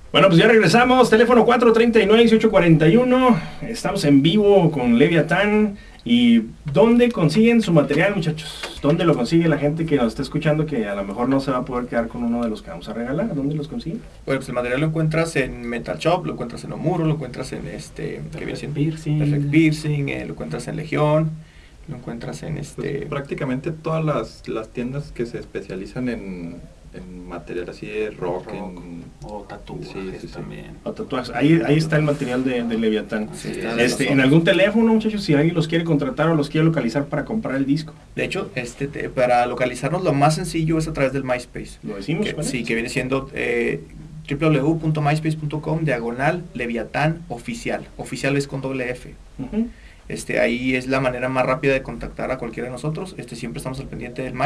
Bueno, pues ya regresamos, teléfono 439-1841, estamos en vivo con Leviatán. ¿Y dónde consiguen su material, muchachos? ¿Dónde lo consigue la gente que nos está escuchando que a lo mejor no se va a poder quedar con uno de los que vamos a regalar? ¿Dónde los consiguen? Bueno, pues el material lo encuentras en Metal Shop, lo encuentras en Omuro, lo encuentras en Perfect Piercing. Perfect Piercing, lo encuentras en Legión, lo encuentras en Pues prácticamente todas las tiendas que se especializan en material así de rock, o tatuajes sí. también. O tatuajes. Ahí está el material de Leviatán. Sí, En algún teléfono, muchachos, si alguien los quiere contratar o los quiere localizar para comprar el disco. De hecho, para localizarnos lo más sencillo es a través del MySpace. ¿Lo decimos? Sí, que viene siendo www.myspace.com/Leviatán oficial. Oficial es con doble F. Uh-huh. Ahí es la manera más rápida de contactar a cualquiera de nosotros. Siempre estamos al pendiente del